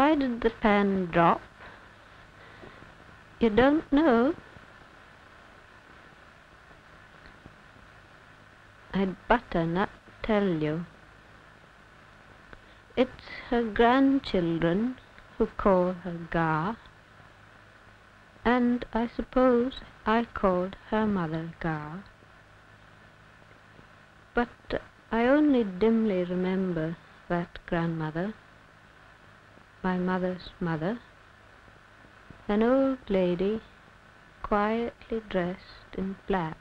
Why did the pen drop? You don't know? I'd better not tell you. It's her grandchildren who call her Gar, and I suppose I called her mother Gar. But I only dimly remember that grandmother, my mother's mother, an old lady quietly dressed in black.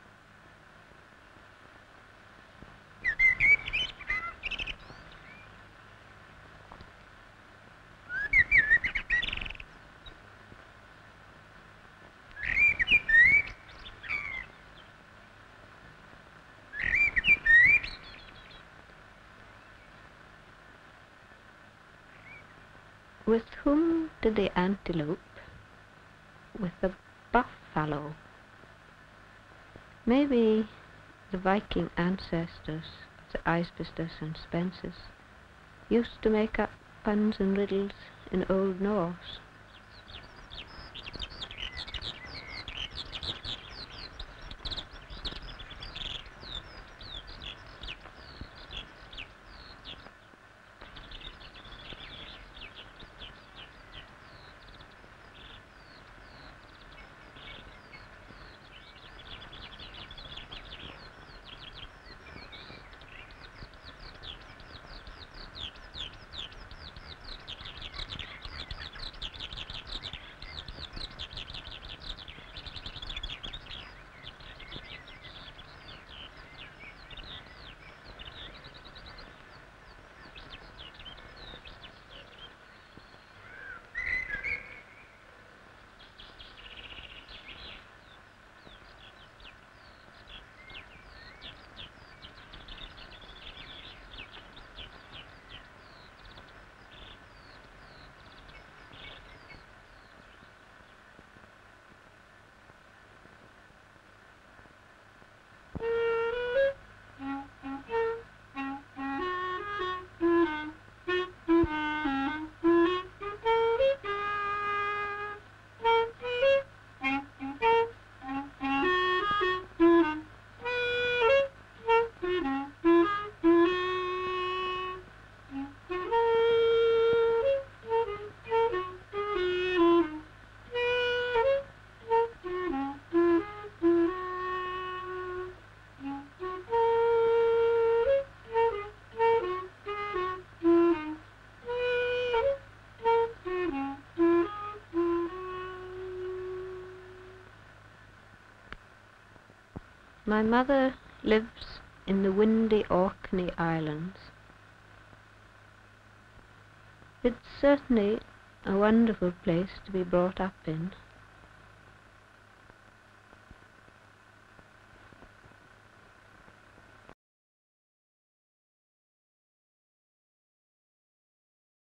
With whom did the antelope? With the buffalo. Maybe the Viking ancestors of the Icebusters and Spencers used to make up puns and riddles in Old Norse. My mother lives in the windy Orkney Islands. It's certainly a wonderful place to be brought up in.